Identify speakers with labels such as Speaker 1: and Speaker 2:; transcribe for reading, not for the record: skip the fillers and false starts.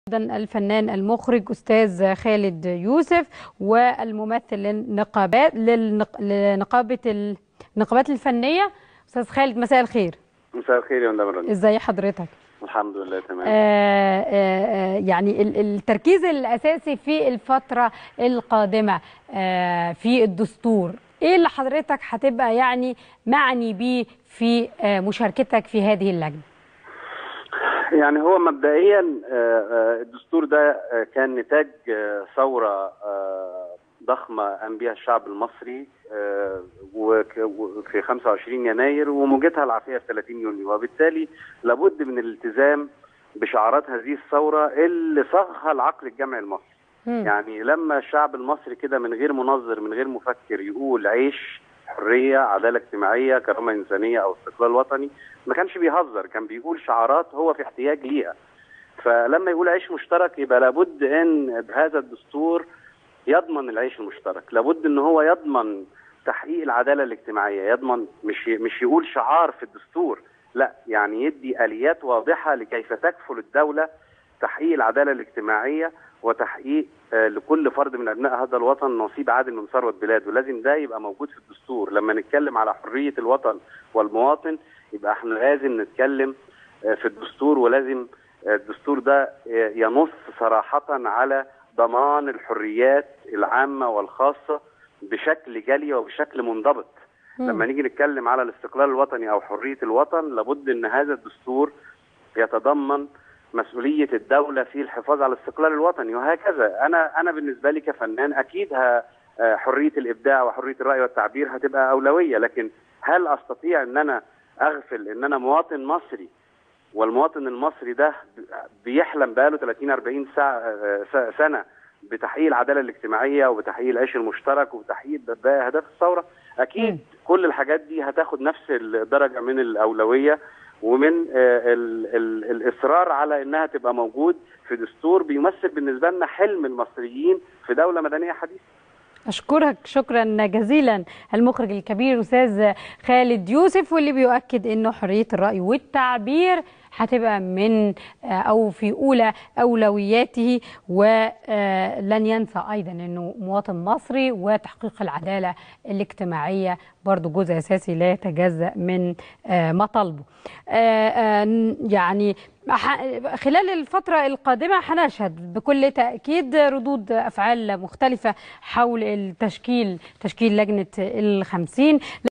Speaker 1: أيضا الفنان المخرج أستاذ خالد يوسف والممثل لنقابة الفنية أستاذ خالد. مساء الخير.
Speaker 2: مساء الخير يا مدام.
Speaker 1: ازي حضرتك؟
Speaker 2: الحمد لله تمام.
Speaker 1: يعني التركيز الأساسي في الفترة القادمة في الدستور، ايه اللي حضرتك هتبقى يعني معني بيه في مشاركتك في هذه اللجنة؟
Speaker 2: يعني هو مبدئيا الدستور ده كان نتاج ثورة ضخمة قام بها الشعب المصري في 25 يناير وموجتها العافية في 30 يونيو، وبالتالي لابد من الالتزام بشعارات هذه الثورة اللي صاغها العقل الجمعي المصري. يعني لما الشعب المصري كده من غير منظر من غير مفكر يقول عيش، حرية، عدالة اجتماعية، كرامة إنسانية أو استقلال وطني، ما كانش بيهزر، كان بيقول شعارات هو في احتياج ليها. فلما يقول عيش مشترك يبقى لابد ان بهذا الدستور يضمن العيش المشترك، لابد ان هو يضمن تحقيق العدالة الاجتماعية، يضمن مش يقول شعار في الدستور، لا يعني يدي آليات واضحة لكيف تكفل الدولة تحقيق العدالة الاجتماعية وتحقيق لكل فرد من أبناء هذا الوطن نصيب عادل من ثروة بلاده. لازم ده يبقى موجود في الدستور. لما نتكلم على حرية الوطن والمواطن يبقى احنا لازم نتكلم في الدستور، ولازم الدستور ده ينص صراحة على ضمان الحريات العامة والخاصة بشكل جلي وبشكل منضبط. لما نيجي نتكلم على الاستقلال الوطني أو حرية الوطن لابد أن هذا الدستور يتضمن مسؤولية الدولة في الحفاظ على الاستقلال الوطني، وهكذا. أنا بالنسبة لي كفنان أكيد حرية الإبداع وحرية الرأي والتعبير هتبقى أولوية، لكن هل أستطيع أن أنا أغفل أن أنا مواطن مصري والمواطن المصري ده بيحلم بقاله 30-40 سنة بتحقيق العدالة الاجتماعية وبتحقيق العيش المشترك وبتحقيق باقي أهداف الثورة؟ أكيد كل الحاجات دي هتاخد نفس الدرجة من الأولوية ومن الإصرار على أنها تبقى موجود في دستور بيمثل بالنسبة لنا حلم المصريين في دولة مدنية حديثة.
Speaker 1: أشكرك شكرا جزيلا المخرج الكبير أستاذ خالد يوسف، واللي بيؤكد أنه حرية الرأي والتعبير هتبقى من أو في أولى أولوياته، ولن ينسى أيضا أنه مواطن مصري وتحقيق العدالة الاجتماعية برضو جزء أساسي لا يتجزأ من مطالبه. يعني خلال الفترة القادمة هنشهد بكل تأكيد ردود أفعال مختلفة حول تشكيل لجنة ال50.